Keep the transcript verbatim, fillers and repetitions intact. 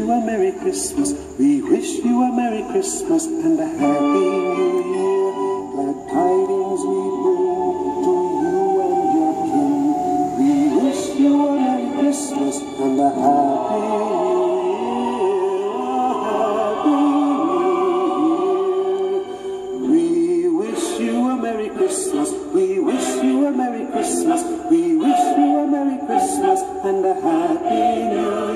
you a Merry Christmas. We wish you a Merry Christmas and a Happy New Year. Glad tidings we bring to you and your kin. We wish you a Merry Christmas and a Happy New Year. We wish you a Merry Christmas. We wish you a Merry Christmas. We wish you a Merry Christmas and a Happy New Year.